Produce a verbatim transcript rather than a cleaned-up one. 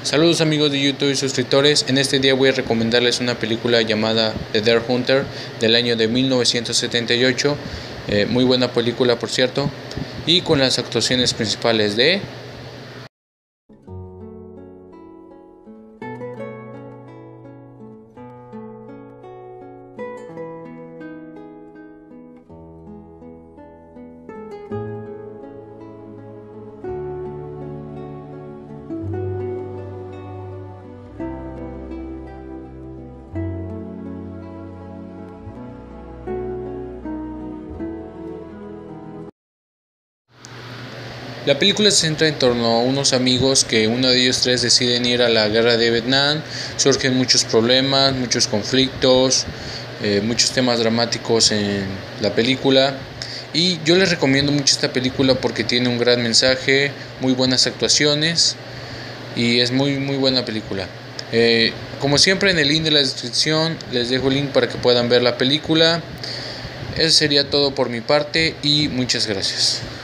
Saludos amigos de YouTube y suscriptores. En este día voy a recomendarles una película llamada The Deer Hunter del año de mil novecientos setenta y ocho. Eh, muy buena película, por cierto, y con las actuaciones principales de La película se centra en torno a unos amigos que uno de ellos tres deciden ir a la guerra de Vietnam. Surgen muchos problemas, muchos conflictos, eh, muchos temas dramáticos en la película. Y yo les recomiendo mucho esta película porque tiene un gran mensaje, muy buenas actuaciones y es muy muy buena película. Eh, como siempre, en el link de la descripción les dejo el link para que puedan ver la película. Eso sería todo por mi parte y muchas gracias.